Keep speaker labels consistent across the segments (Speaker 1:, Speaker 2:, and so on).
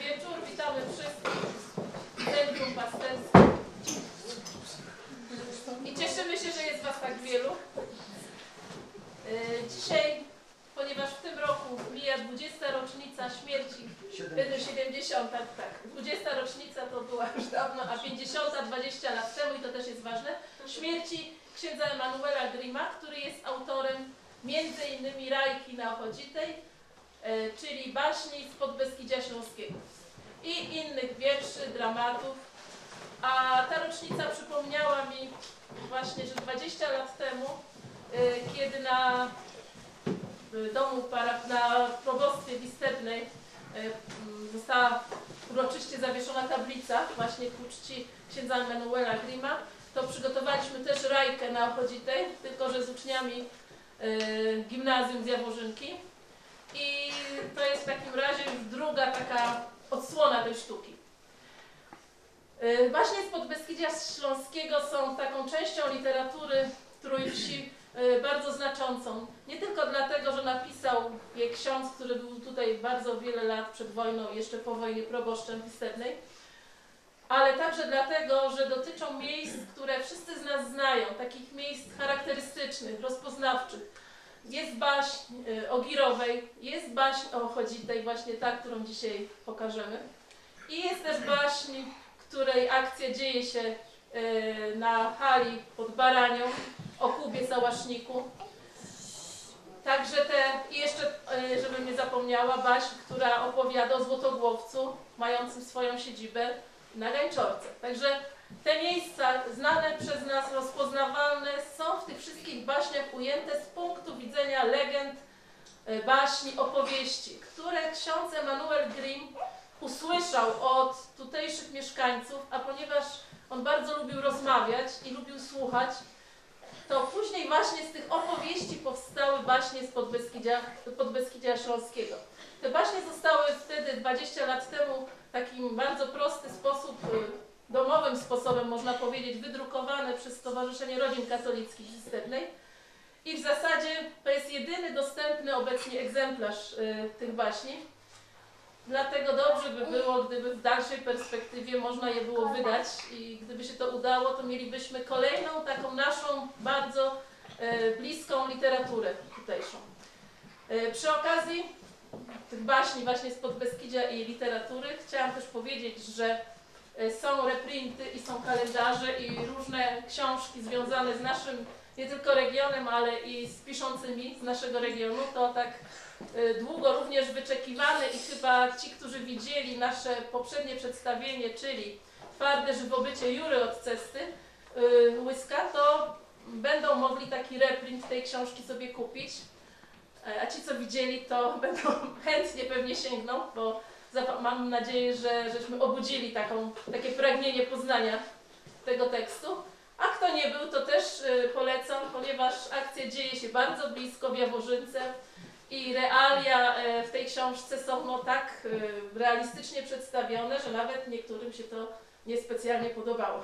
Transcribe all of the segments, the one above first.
Speaker 1: wieczór. Witamy wszystkich w Centrum Pasterskim. I cieszymy się, że jest Was tak wielu. Dzisiaj, ponieważ w tym roku mija 20. rocznica śmierci, 70, tak, 20. rocznica to była już dawno, a 50, 20 lat temu, i to też jest ważne, śmierci księdza Emanuela Grima, który jest autorem m.in. Rajki na Ochodzitej, czyli baśni z Podbeskidzia Śląskiego i innych wierszy, dramatów. A ta rocznica przypomniała mi właśnie, że 20 lat temu, kiedy na domu, na probostwie w Istebnej została uroczyście zawieszona tablica właśnie ku czci księdza Emanuela Grima, to przygotowaliśmy też rajkę na Ochodzitej, tylko że z uczniami gimnazjum z Jaworzynki. I to jest w takim razie już druga taka odsłona tej sztuki. Baśnie z Podbeskidzia Śląskiego są taką częścią literatury Trójwsi bardzo znaczącą. Nie tylko dlatego, że napisał je ksiądz, który był tutaj bardzo wiele lat przed wojną i jeszcze po wojnie proboszczem w Istebnej, ale także dlatego, że dotyczą miejsc, które wszyscy z nas znają, takich miejsc charakterystycznych, rozpoznawczych. Jest baśń o Girowej, jest baśń o Ochodzitej, właśnie ta, którą dzisiaj pokażemy. I jest też baśń, której akcja dzieje się na hali pod Baranią, o Kubie Sałaszniku. Także i jeszcze, żebym nie zapomniała, baśń, która opowiada o Złotogłowcu, mającym swoją siedzibę na Gańczorce. Także te miejsca znane przez nas, rozpoznawalne, są w tych wszystkich baśniach ujęte z punktu widzenia legend, baśni, opowieści, które ksiądz Emanuel Grim usłyszał od tutejszych mieszkańców, a ponieważ on bardzo lubił rozmawiać i lubił słuchać, to później właśnie z tych opowieści powstały baśnie z Podbeskidzia Śląskiego. Te baśnie zostały wtedy, 20 lat temu, w takim bardzo prosty sposób, domowym sposobem, można powiedzieć, wydrukowane przez Stowarzyszenie Rodzin Katolickich z Istebnej. I w zasadzie to jest jedyny dostępny obecnie egzemplarz tych baśni. Dlatego dobrze by było, gdyby w dalszej perspektywie można je było wydać i gdyby się to udało, to mielibyśmy kolejną taką naszą bardzo bliską literaturę tutejszą. Przy okazji tych baśni właśnie z Podbeskidzia i literatury chciałam też powiedzieć, że są reprinty i są kalendarze i różne książki związane z naszym nie tylko regionem, ale i z piszącymi z naszego regionu. To tak długo również wyczekiwane i chyba ci, którzy widzieli nasze poprzednie przedstawienie, czyli Twarde żywobycie Jury od Cesty Łyska, to będą mogli taki reprint tej książki sobie kupić. A ci, co widzieli, to będą chętnie pewnie sięgną, bo mam nadzieję, że żeśmy obudzili takie pragnienie poznania tego tekstu. A kto nie był, to też polecam, ponieważ akcja dzieje się bardzo blisko w Jaworzynce i realia w tej książce są tak realistycznie przedstawione, że nawet niektórym się to niespecjalnie podobało.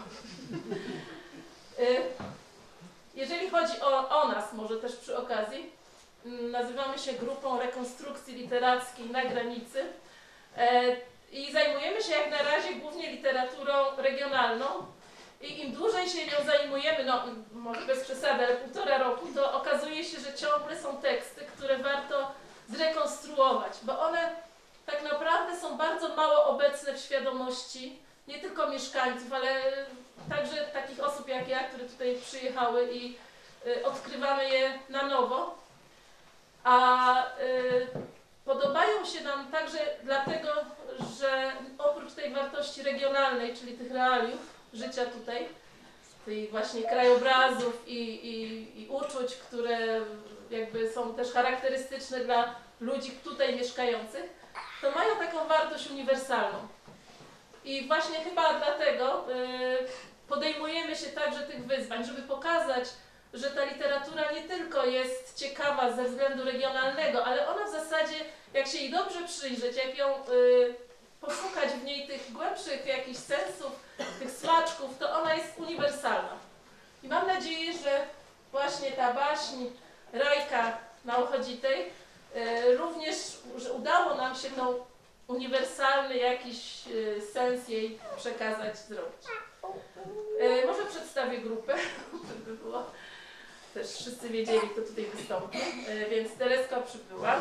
Speaker 1: Jeżeli chodzi o nas, może też przy okazji, nazywamy się Grupą Rekonstrukcji Literackiej na Granicy i zajmujemy się jak na razie głównie literaturą regionalną. I im dłużej się nią zajmujemy, no może bez przesady, ale 1,5 roku, to okazuje się, że ciągle są teksty, które warto zrekonstruować, bo one tak naprawdę są bardzo mało obecne w świadomości nie tylko mieszkańców, ale także takich osób jak ja, które tutaj przyjechały i odkrywamy je na nowo. A podobają się nam także dlatego, że oprócz tej wartości regionalnej, czyli tych realiów życia tutaj, tych właśnie krajobrazów i uczuć, które jakby są też charakterystyczne dla ludzi tutaj mieszkających, to mają taką wartość uniwersalną. I właśnie chyba dlatego podejmujemy się także tych wyzwań, żeby pokazać, że ta literatura nie tylko jest ciekawa ze względu regionalnego, ale ona w zasadzie, jak się jej dobrze przyjrzeć, jak ją poszukać w niej tych głębszych jakichś sensów, tych smaczków, to ona jest uniwersalna. I mam nadzieję, że właśnie ta baśń Rajka na Ochodzitej również, że udało nam się tą uniwersalny jakiś sens jej przekazać, zrobić. Może przedstawię grupę, żeby było też wszyscy wiedzieli, kto tutaj wystąpi. Więc Tereska przybyła.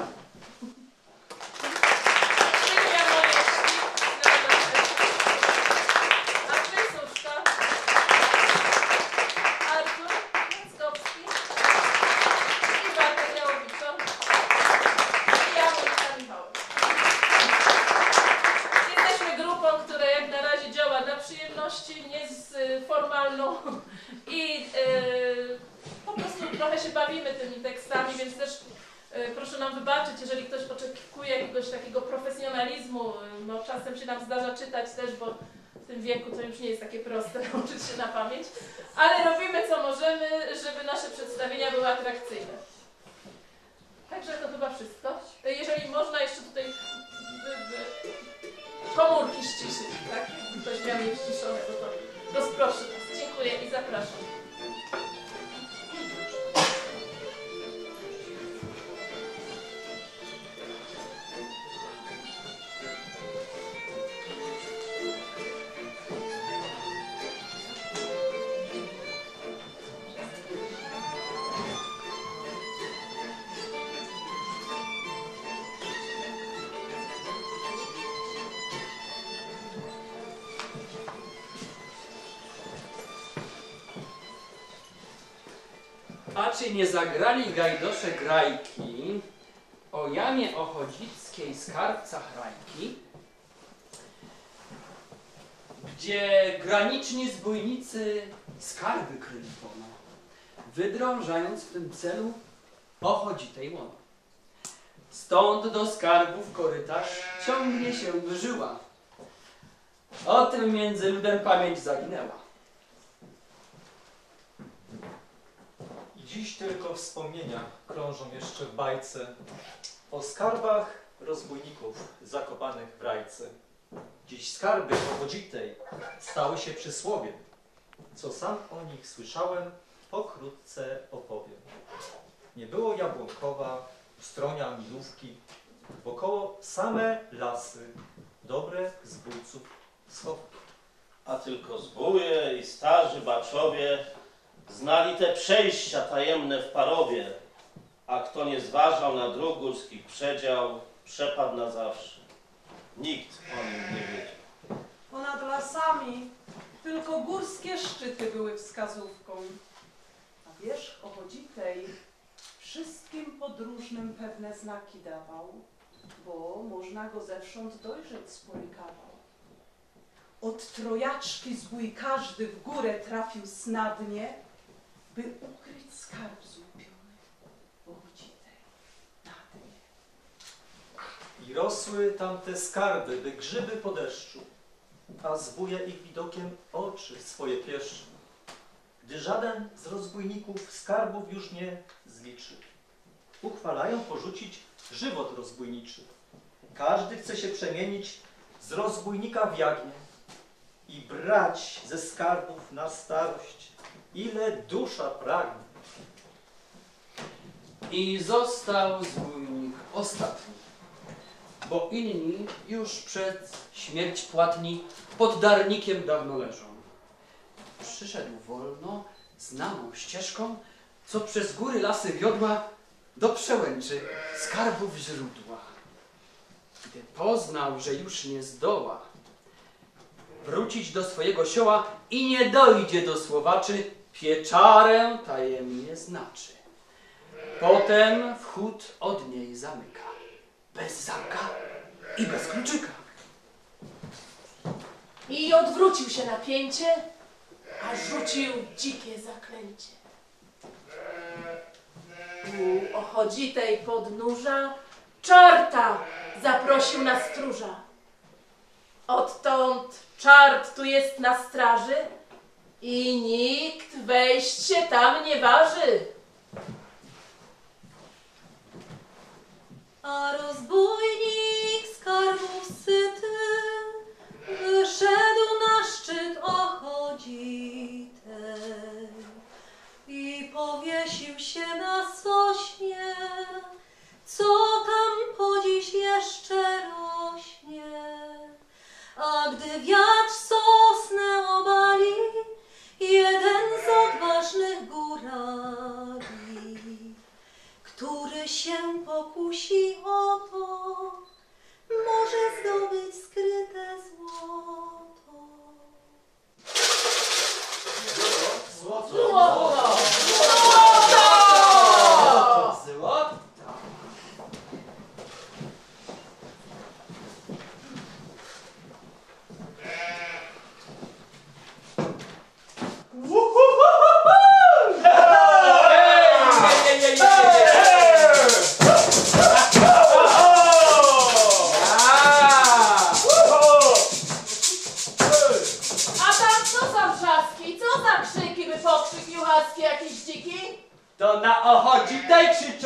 Speaker 1: Nie z formalną i po prostu trochę się bawimy tymi tekstami, więc też proszę nam wybaczyć, jeżeli ktoś oczekuje jakiegoś takiego profesjonalizmu. No, czasem się nam zdarza czytać też, bo w tym wieku to już nie jest takie proste nauczyć się na pamięć, ale robimy co możemy, żeby nasze przedstawienia były atrakcyjne. Także to chyba wszystko. Jeżeli można jeszcze tutaj komórki ściszyć, tak? Ktoś miał je ściszone, to rozproszę Was. Dziękuję i zapraszam.
Speaker 2: A czy nie zagrali gajdosze grajki o jamie ochodzickiej skarbca Hrajki, gdzie graniczni zbójnicy skarby kryli pono, wydrążając w tym celu ochodzitej łono. Stąd do skarbów korytarz ciągnie się żyła. O tym między ludem pamięć zaginęła.
Speaker 3: Dziś tylko wspomnienia krążą jeszcze w bajce o skarbach rozbójników zakopanych w rajce. Dziś skarby ochodzitej stały się przysłowiem. Co sam o nich słyszałem, pokrótce opowiem. Nie było Jabłonkowa, Ustronia, Milówki, wokoło same lasy, dobre zbójców schowki.
Speaker 4: A tylko zbóje i starzy baczowie znali te przejścia tajemne w Parowie, a kto nie zważał na dróg górskich przedział, przepadł na zawsze. Nikt o nim nie wiedział.
Speaker 5: Ponad lasami tylko górskie szczyty były wskazówką, a wierzch ochodzitej wszystkim podróżnym pewne znaki dawał, bo można go zewsząd dojrzeć swój kawał. Od trojaczki zbój każdy w górę trafił snadnie, by ukryć skarb złupiony ochodzitej na dnie.
Speaker 3: I rosły tamte skarby, by grzyby po deszczu, a zbóje ich widokiem oczy swoje pieszczą, gdy żaden z rozbójników skarbów już nie zliczy. Uchwalają porzucić żywot rozbójniczy. Każdy chce się przemienić z rozbójnika w jagnię i brać ze skarbów na starość, ile dusza pragnie.
Speaker 2: I został zbójnik ostatni, bo inni już przed śmierć płatni pod darnikiem dawno leżą. Przyszedł wolno, znaną ścieżką, co przez góry lasy wiodła do przełęczy skarbów źródła. Gdy poznał, że już nie zdoła wrócić do swojego sioła i nie dojdzie do Słowaczy, pieczarę tajemnie znaczy. Potem wchód od niej zamyka, bez zamka i bez kluczyka.
Speaker 1: I odwrócił się na pięcie, a rzucił dzikie zaklęcie. U ochodzitej podnóża czarta zaprosił na stróża. Odtąd czart tu jest na straży i nikt wejść się tam nie waży.
Speaker 6: A rozbójnik skarbów syty wyszedł na szczyt ochodzitej i powiesił się na sośnie, co tam po dziś jeszcze rośnie.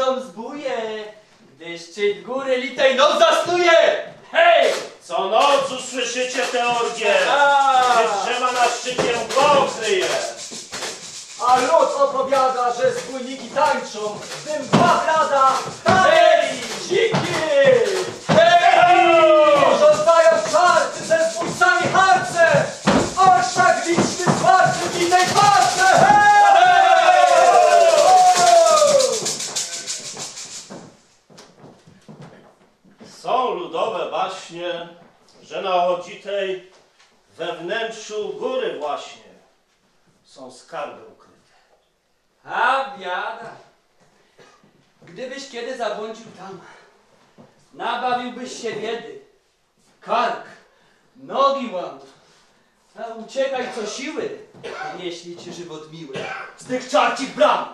Speaker 2: chodzą zbóje, gdy szczyt góry litej noc zasnuje! Hej!
Speaker 4: Co noc usłyszycie tę orgię,
Speaker 2: A!
Speaker 4: gdy drzewa na szczycie mgłą kryje.
Speaker 3: A lud opowiada, że zbójniki tańczą, gdy mgła blada. Hej! Dziki!
Speaker 2: Hej!
Speaker 3: Rzucają czarty ze zbójcami harce! Orszak liczny zwarty w innej parce! Hej!
Speaker 4: Są ludowe baśnie, że na Ochocitej we wnętrzu góry właśnie są skarby ukryte.
Speaker 2: A biada! Gdybyś kiedy zabłądził tam, nabawiłbyś się biedy. Kark, nogi łam, a uciekaj co siły, jeśli ci żywot miły z tych czarcich bram.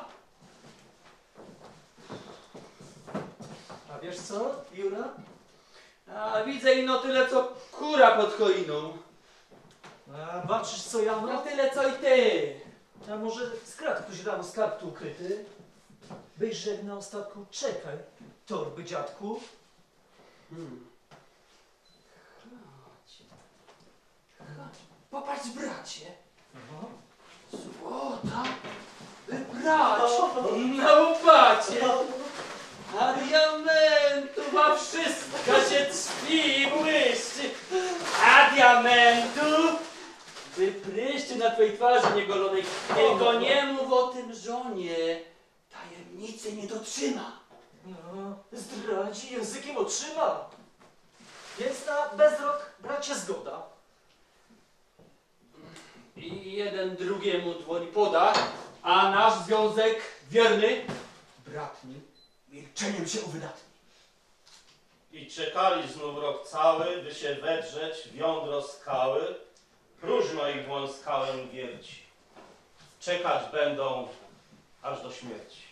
Speaker 3: A wiesz co, Jura?
Speaker 2: A widzę ino tyle co kura pod choiną.
Speaker 3: A baczysz co, Jano?
Speaker 2: No tyle co i ty.
Speaker 3: A może skradł ktoś rano skarb tu ukryty? Byś rzekł na ostatku, czekaj, torby dziadku.
Speaker 2: Chodź, popatrz bracie. Złota, by brać na łopacie. A diamentu ma wszystko się trzpi i błyszczy. A diamentu, by pryszczy na twojej twarzy niegolonej. Tylko nie mów o tym żonie, tajemnicy nie dotrzyma.
Speaker 3: No, zdradzi, językiem otrzyma. Więc na bezrok, bracie, zgoda.
Speaker 2: I jeden drugiemu dłoń poda, a nasz związek wierny bratni milczeniem się uwydatni.
Speaker 4: I czekali znów rok cały, by się wedrzeć w jądro skały. Próżno ich wąskałem wierci. Czekać będą aż do śmierci.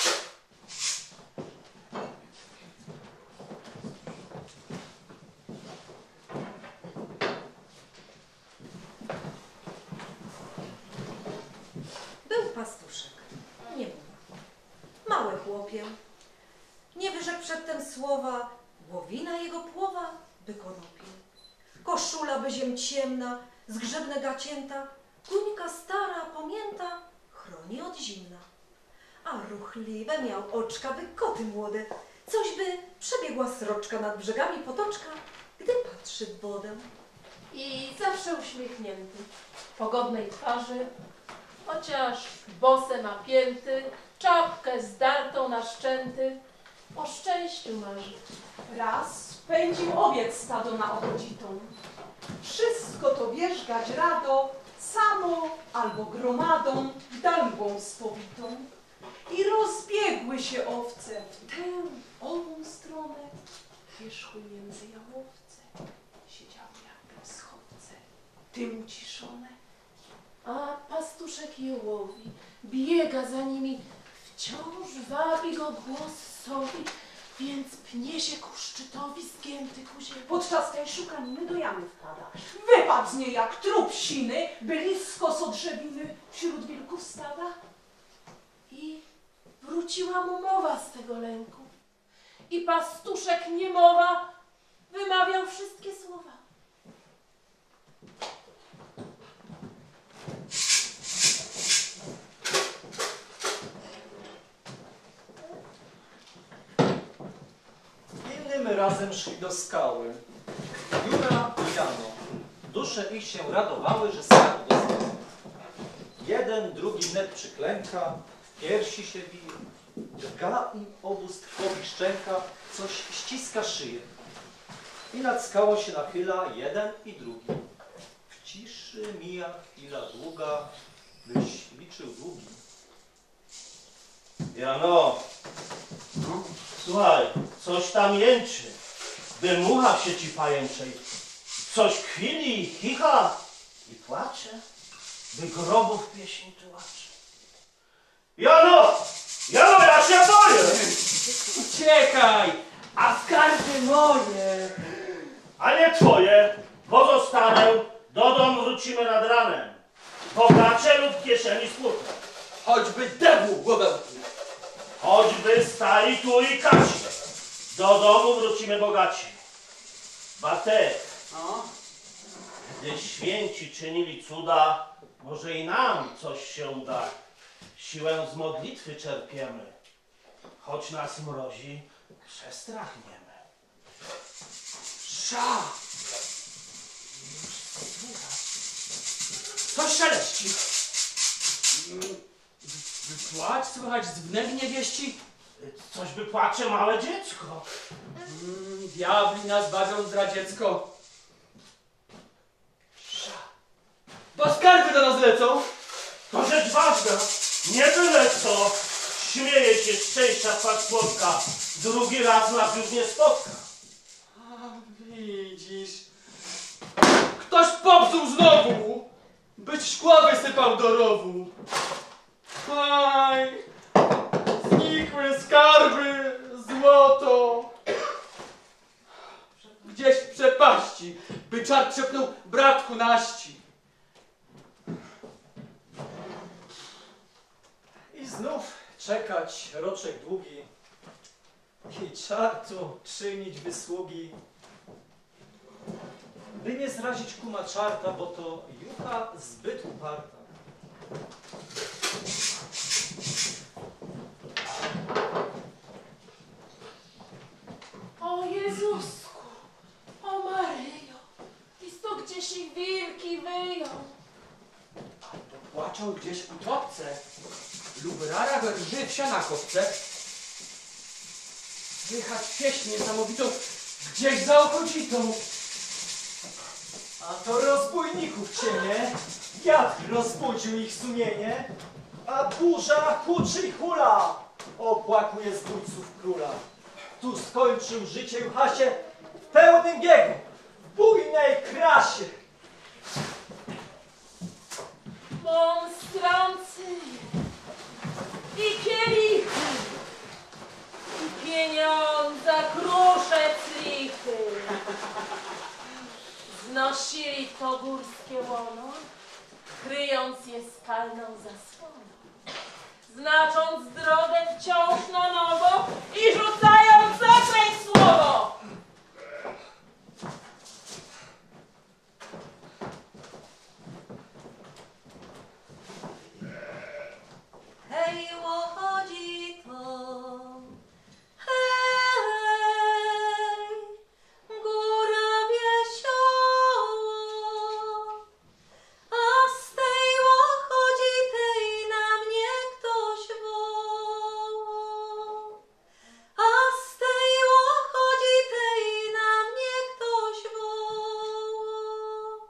Speaker 6: Był pastuszek, nie mówi. Mały chłopie. Nie wyrzekł przedtem słowa, głowina jego płowa by konopie. Koszula by ziem ciemna, zgrzebne gacięta, kuńka stara, pamięta, chroni od zimna. A ruchliwe miał oczka, by koty młode, coś by przebiegła sroczka nad brzegami potoczka, gdy patrzy w wodę.
Speaker 1: I zawsze uśmiechnięty, pogodnej twarzy, chociaż bosem napięty, czapkę zdartą na szczęty, o szczęściu marzy.
Speaker 5: Raz pędził owiec stado na Ochocitą. Wszystko to wierzgać rado, samo albo gromadą, dalbą spowitą. I rozbiegły się owce w tę, ową stronę. Wierzchu między jałowce siedziały jak schowce, tym uciszone.
Speaker 1: A pastuszek je łowi, biega za nimi, wciąż wabi go głos sowi, więc pnie się ku szczytowi zgięty ku ziemi.
Speaker 5: Podczas tej szukaniny do jamy wpada. Wypadł z niej jak trup siny, blisko z odrzewiny wśród wilków stada.
Speaker 1: I wróciła mu mowa z tego lęku. I pastuszek niemowa wymawiał wszystkie słowa.
Speaker 3: Innym razem szli do skały. Jura i Jano. Dusze ich się radowały, że skarb dostały. Jeden, drugi wnet przyklęka, w piersi się bije. Drga im obu z trwogi szczęka, coś ściska szyję. I nad skałą się nachyla jeden i drugi. W ciszy mija chwila długa, byś liczył długi.
Speaker 4: Jano, słuchaj, coś tam jęczy, by mucha w sieci pajęczej. Coś kwili, chicha i płacze, by grobów pieśń tułacze. Jano! Jano, ja się boję!
Speaker 2: Uciekaj, a skarby moje.
Speaker 4: A nie twoje, pozostanę, do domu wrócimy nad ranem. Bogacze lub kieszeni smutne.
Speaker 2: Choćby debł głowę utnął.
Speaker 4: choćby stali tu i kasi. Do domu wrócimy bogaci. Bartek,
Speaker 2: No,
Speaker 4: gdy święci czynili cuda, może i nam coś się uda. Siłę z modlitwy czerpiemy. Choć nas mrozi, przestrachniemy.
Speaker 2: sza! Coś szeleści. Płacz słychać z wnęgnie wieści.
Speaker 4: Coś by płacze małe dziecko.
Speaker 2: Diabli nas bawią zdradziecko. Sza! Bo skarby do nas lecą.
Speaker 4: To rzecz ważna, nie byle co. Śmieje się z szczęścia twarz słodka. Drugi raz nas już nie spotka.
Speaker 2: A widzisz, ktoś popsuł znowu, byś szkła wysypał do rowu. Aj, znikły skarby, złoto. Gdzieś w przepaści, by czar trzepnął bratku naści.
Speaker 3: I znów czekać roczek długi i czartu czynić wysługi, by nie zrazić kuma czarta, bo to jucha zbyt uparta.
Speaker 1: O Jezusku, o Maryjo, isto gdzieś ich wilki wyją.
Speaker 2: To płaczą gdzieś w utopce lub rara rży wsia na kopce. Słychać pieśń niesamowitą gdzieś za okocitą.
Speaker 3: A to rozbójników cienie, wiatr rozbudził ich sumienie, a burza huczy i hula, opłakuje zbójców króla. Tu skończył życie Juchasie w pełnym biegu, w bujnej krasie.
Speaker 1: Monstrancy i kielichy i pieniądza krusze clichy znosili to górskie łono, kryjąc je skalną zasłoną, znacząc drogę wciąż na nowo i rzucając zaklęć słowo.
Speaker 6: Hej, łodzito, hej, góra wiesioła, a z tej łodzitej na mnie ktoś woła, a z tej łodzitej na mnie ktoś woła.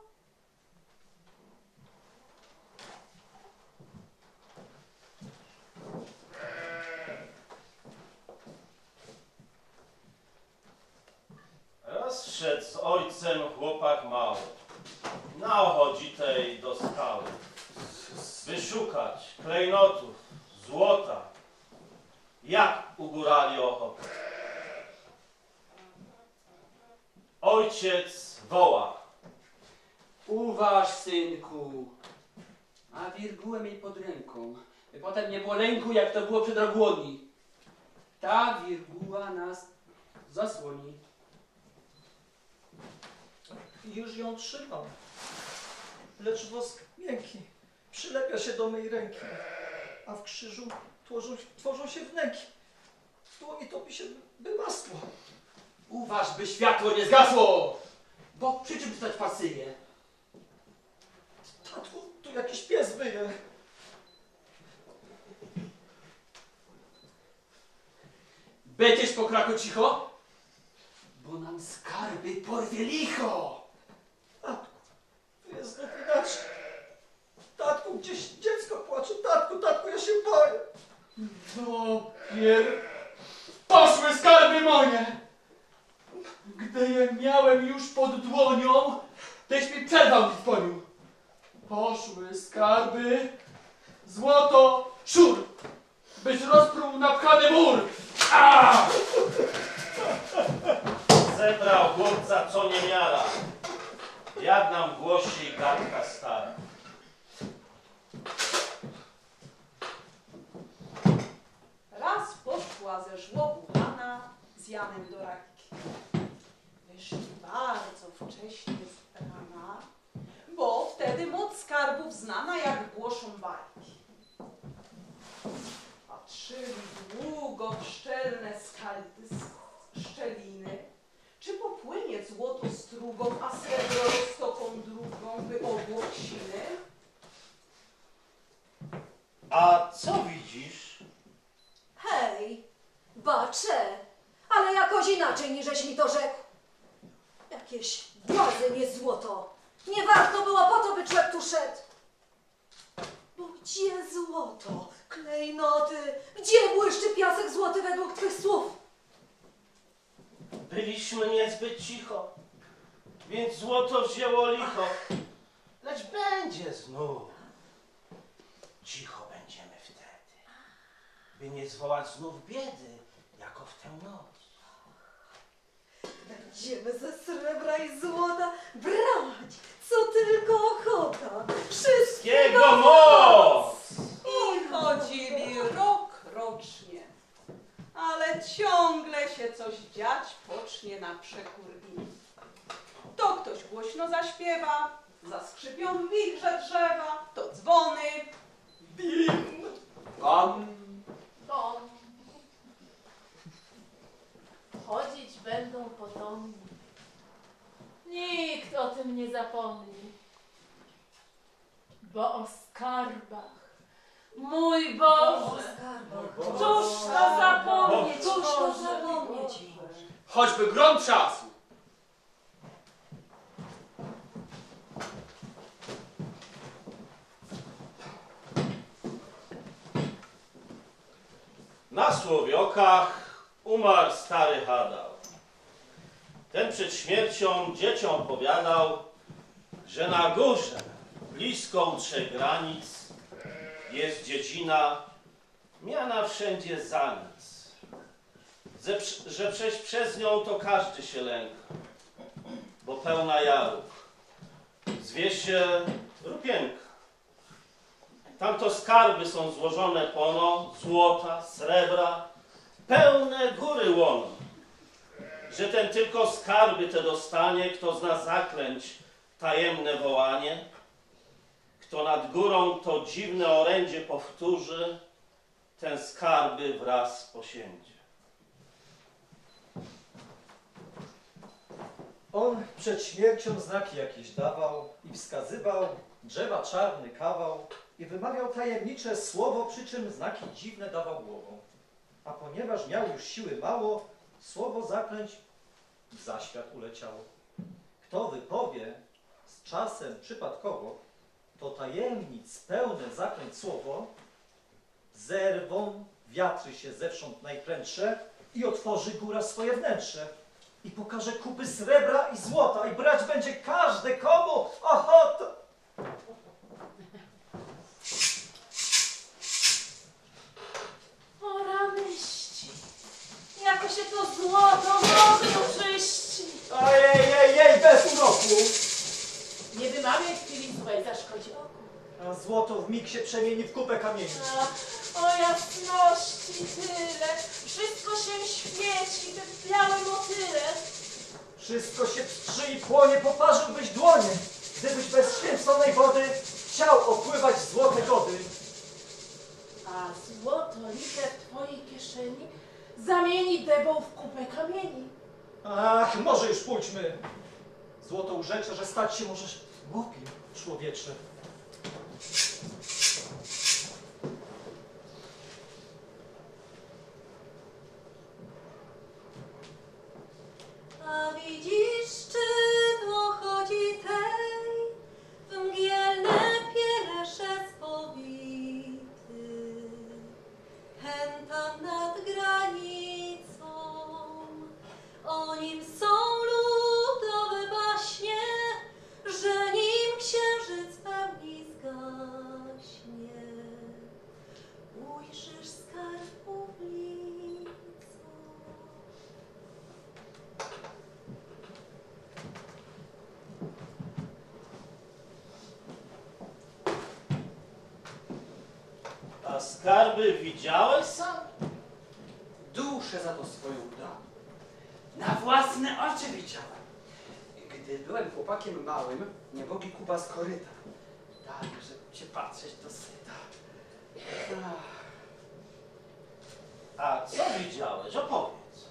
Speaker 4: Raz szedł z ojcem chłopak mały, na ochodzitej do skały, wyszukać klejnotów, złota, jak u górali ochotę. Ojciec woła:
Speaker 2: Uważ, synku, a wirgułę miej pod ręką, by potem nie było lęku, jak to było przed rogłoni. Ta wirguła nas zasłoni.
Speaker 3: I już ją trzymam, lecz wosk miękki przylepia się do mej ręki, a w krzyżu tworzą się wnęki. W dłoni topi się by masło.
Speaker 2: Uważ, by światło nie zgasło, bo przy czym stać pasyje.
Speaker 3: Tatku, tu jakiś pies wyje.
Speaker 2: Będziesz po kraku cicho, bo nam skarby porwie licho.
Speaker 3: Tatku, tu jest znów inaczej. Tatku, gdzieś dziecko płacze. Tatku, tatku, ja się boję.
Speaker 2: Poszły skarby moje. Gdy je miałem już pod dłonią, tyś mi przerwał w koniu. Poszły skarby, złoto, szur, byś rozpruł napchany mur. A!
Speaker 4: zebrał chłopca co niemiara, jak nam głosi gadka stara.
Speaker 5: Raz wyszła ze żłobu Hanna z Janem do Rajki. Wyszli bardzo wcześnie z rana, bo wtedy moc skarbów znana, jak głoszą bajki. Patrzyli długo w szczelne szczeliny, czy popłynie złoto strugą, a srebro roztoką drugą, by obłok siny.
Speaker 4: A co widzisz?
Speaker 6: Hej, bacze, ale jakoś inaczej niżeś mi to rzekł. Jakieś głazy, nie złoto. Nie warto było po to, by człowiek tu szedł. Bo gdzie złoto, klejnoty, gdzie błyszczy piasek złoty według twych słów?
Speaker 4: Byliśmy niezbyt cicho, więc złoto wzięło licho. Lecz będzie znów. Cicho będziemy wtedy, by nie zwołać znów biedy, jako w tę noc.
Speaker 6: Będziemy ze srebra i złota brać, co tylko ochota. Wszystkiego
Speaker 4: moc!
Speaker 5: I chodzili rok rocznie, ale ciągle się coś dziać pocznie na przekór im. To ktoś głośno zaśpiewa, zaskrzypią w wichrze drzewa, to dzwony, bim,
Speaker 2: Pan
Speaker 1: Bon. Chodzić będą potomni. Nikt o tym nie zapomni. Bo o skarbach, mój Boże, cóż to zapomnieć
Speaker 6: Cóż to
Speaker 1: może.
Speaker 6: zapomnieć?
Speaker 2: choćby grom trzasł.
Speaker 4: Na Słowiokach umarł stary Hadał. Ten przed śmiercią dzieciom powiadał, że na górze, blisko u 3 granic, jest dziedzina miana wszędzie za nic. Że przejść przez nią to każdy się lęka, bo pełna jarów. Zwie się Rupienka. Tamto skarby są złożone pono, złota, srebra, pełne góry łono. Że ten tylko skarby te dostanie, kto zna zaklęć tajemne wołanie, kto nad górą to dziwne orędzie powtórzy, ten skarby wraz posiędzie.
Speaker 3: On przed śmiercią znaki jakieś dawał i wskazywał drzewa czarny kawał i wymawiał tajemnicze słowo, przy czym znaki dziwne dawał głową. A ponieważ miał już siły mało, słowo zaklęć w zaświat uleciało. Kto wypowie z czasem przypadkowo, to tajemnic pełne zaklęć słowo, zerwą wiatry się zewsząd najprędsze i otworzy góra swoje wnętrze. I pokaże kupy srebra i złota i brać będzie każde komu ochota.
Speaker 1: O ranyści, jako się to złoto mocno czyści.
Speaker 3: Ojej, bez uroku.
Speaker 1: Nie wymawiaj chwili złej, zaszkodzi oku.
Speaker 3: A złoto w mig się przemieni w kupę kamieni.
Speaker 1: O jasności tyle, wszystko się świeci, te białe motyle.
Speaker 3: Wszystko się pstrzy i płonie, poparzyłbyś dłonie, gdybyś bez święconej wody chciał opływać złote gody.
Speaker 1: A złoto lite w twojej kieszeni zamieni debą w kupę kamieni.
Speaker 3: Ach, może już pójdźmy. Złoto urzecze, że stać się możesz głupim, człowiecze.
Speaker 6: A widzisz, czy dochodzi tej w mgielne pielesze spowity, hen tam nad granicą, o nim są ludowe baśnie, że nim księżyc pełni zgaśnie. Ujrzysz skarbów lico.
Speaker 4: A skarby widziałeś sam?
Speaker 2: duszę za to swoją dał. Na własne oczy widziałem. Gdy byłem chłopakiem małym, niebogi Kuba z koryta. Tak, żeby cię patrzeć do syta.
Speaker 4: A co widziałeś? Opowiedz.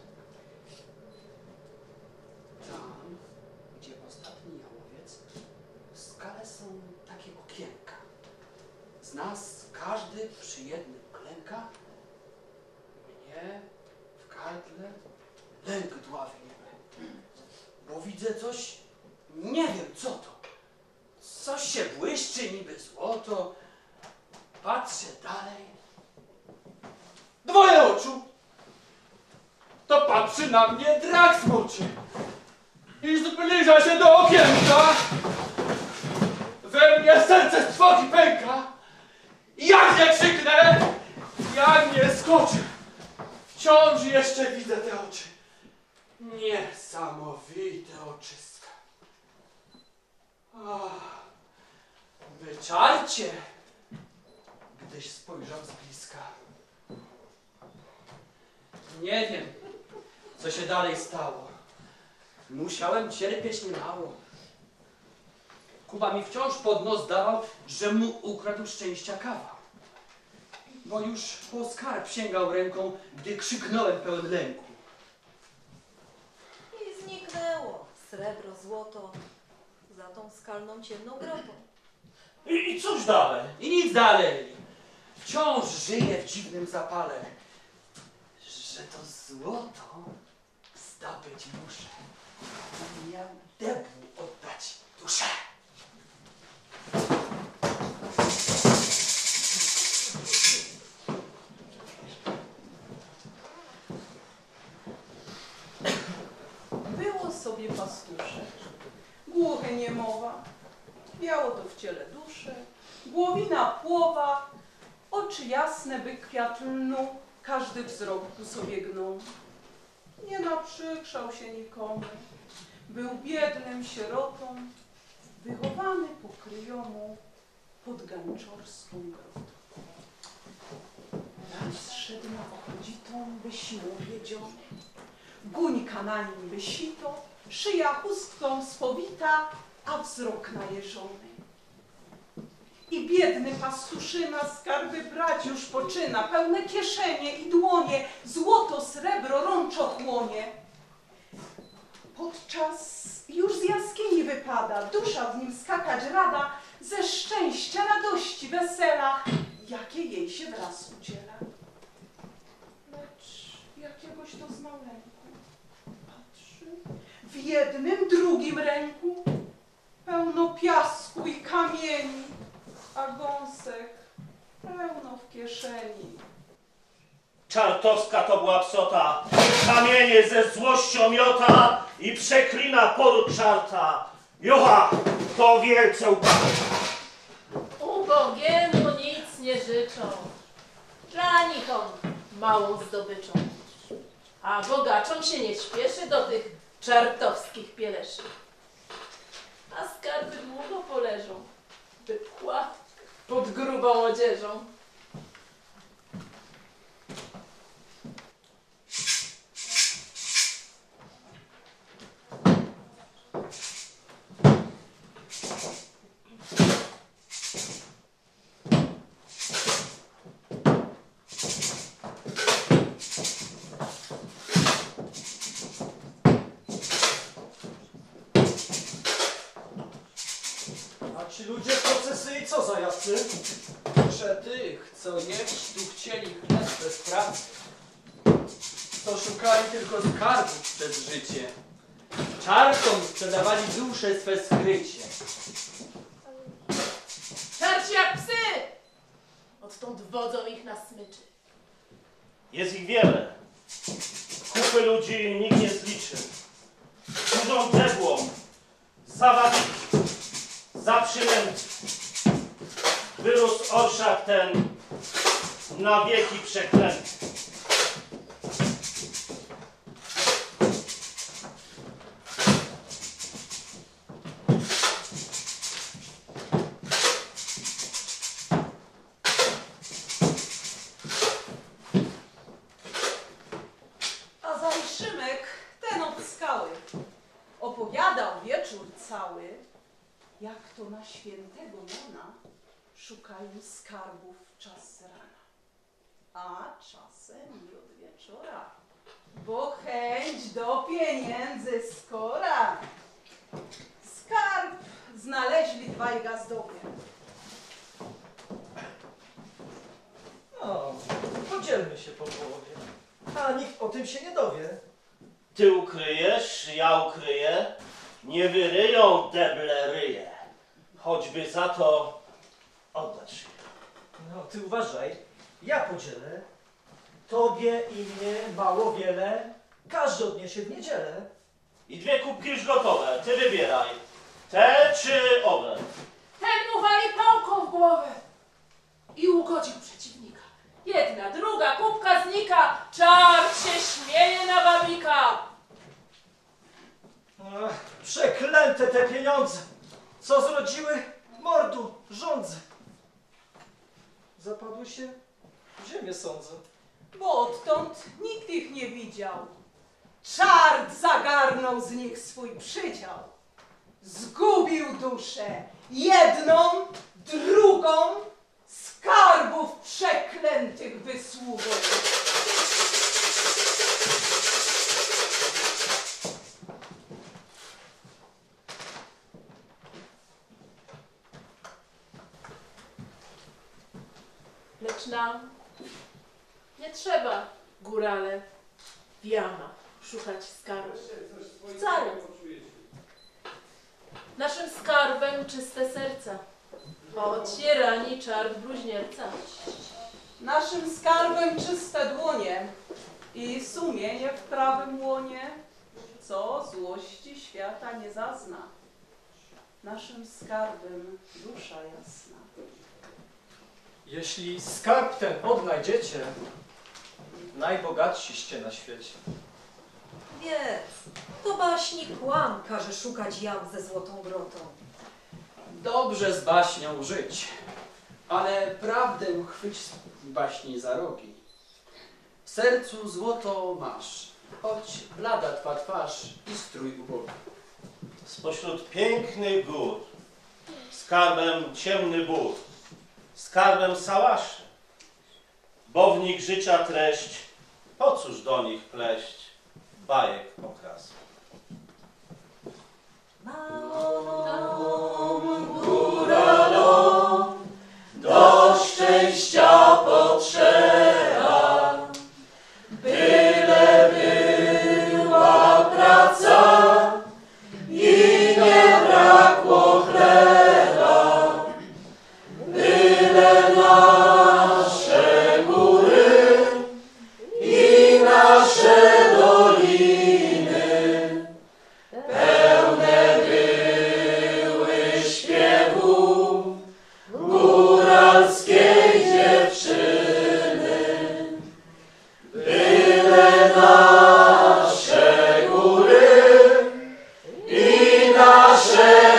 Speaker 2: Tam, gdzie ostatni jałowiec, w skale są takie okienka. Z nas każdy przy jednym klęka. Mnie w gardle lęk dławi niby. Bo widzę coś, nie wiem co to. Coś się błyszczy niby złoto. Patrzę dalej. Dwoje oczu. To patrzy na mnie drak smoczy. I zbliża się do okienka. We mnie serce z trwogi pęka. Jak nie krzyknę, jak nie skoczę. Wciąż jeszcze widzę te oczy. Niesamowite oczyska. Ach, wyczarcie, gdyś spojrzał z bliska. Nie wiem, co się dalej stało. Musiałem cierpieć niemało. Kuba mi wciąż pod nos dawał, że mu ukradł szczęścia kawał. Bo już po skarb sięgał ręką, gdy krzyknąłem pełen lęku.
Speaker 6: I zniknęło srebro, złoto za tą skalną ciemną grotą.
Speaker 4: I cóż dalej?
Speaker 2: I nic dalej. Wciąż żyję w dziwnym zapale, że to złoto zdobyć muszę. Miał debłu oddać duszę.
Speaker 5: Było sobie pastuszek, głuchy niemowa, miało to w ciele duszę, głowina płowa, oczy jasne by kwiat lnu, każdy wzrok ku sobie gnął. Nie naprzykrzał się nikomu, był biednym sierotą, wychowany pokryjomu pod ganczorską grotą. Raz szedł na ochrodzitą, by siłą wiedziony, guńka na nim by sito, szyja chustką spowita, a wzrok najeżony. I biedny pastuszyna skarby brać już poczyna, pełne kieszenie i dłonie, złoto, srebro, rączo chłonie. Podczas już z jaskini wypada, dusza w nim skakać rada, ze szczęścia, radości, wesela, jakie jej się wraz udziela. Lecz jakiegoś doznał lęku. Patrzy, w jednym, drugim ręku pełno piasku i kamieni, a gąsek pełno w kieszeni.
Speaker 4: Czartowska to była psota, kamienie ze złością miota i przeklina poród czarta. Jocha, to wielce upadł.
Speaker 1: Ubogiemu nic nie życzą, dla nich on małą zdobyczą. A bogaczom się nie śpieszy do tych czartowskich pieleszy. A skarby długo poleżą, by pła pod grubą odzieżą.
Speaker 3: A ci ludzie w procesji co za jacy?
Speaker 2: Że tych, co jeść tu chcieli chleb bez pracy, co szukali tylko skarbów przez życie, czartom sprzedawali dusze swe skrycie.
Speaker 1: Czarci jak psy! Odtąd wodzą ich na smyczy.
Speaker 4: Jest ich wiele. Kupy ludzi nikt nie zliczy. Dużą debłą, zawadli, zaprzynęty. Wyrósł orszak ten na wieki przeklęty.
Speaker 5: wracały, jak to na świętego Jana szukają skarbów czas z rana, a czasem i od wieczora, bo chęć do pieniędzy skora. Skarb znaleźli dwaj gazdowie.
Speaker 3: No, podzielmy się po połowie, a nikt o tym się nie dowie.
Speaker 4: Ty ukryjesz, ja ukryję, nie wyryją deble ryje, choćby za to oddać się.
Speaker 3: No, ty uważaj, ja podzielę. Tobie i mnie mało wiele, każdy odniesie w niedzielę.
Speaker 4: I 2 kubki już gotowe, ty wybieraj, te czy owe.
Speaker 1: Ten mu wali pałką w głowę i ugodził przeciwnika. Jedna, druga kubka znika, czart się śmieje na babika.
Speaker 3: Ach, przeklęte te pieniądze, co zrodziły mordu żądze. Zapadły się w ziemię, sądzę.
Speaker 5: Bo odtąd nikt ich nie widział. Czart zagarnął z nich swój przydział. Zgubił duszę, jedną, drugą, skarbów przeklętych wysługą.
Speaker 1: Lecz nam nie trzeba, górale, w jamach szukać skarbu. Wcale. Naszym skarbem czyste serca, choć je rani czart bluźnierca.
Speaker 5: Naszym skarbem czyste dłonie i sumienie w prawym łonie, co złości świata nie zazna. Naszym skarbem dusza jasna.
Speaker 3: Jeśli skarb ten odnajdziecie, najbogatsiście na świecie.
Speaker 6: Wiedz, to baśni kłam każe szukać jam ze złotą grotą.
Speaker 2: Dobrze z baśnią żyć, ale prawdę chwyć w baśni za rogi. W sercu złoto masz, choć blada twa twarz i strój ubogi.
Speaker 4: Spośród pięknych gór, skarbem ciemny bór, skarbem sałaszy, bo w nich życia treść, po cóż do nich pleść bajek okras. Góralom do szczęścia potrzeba, byle była praca i nie brakło chleba, byle nasze góry i nasze doliny pełne były śpiewu góralskiej dziewczyny. Byle nasze góry i nasze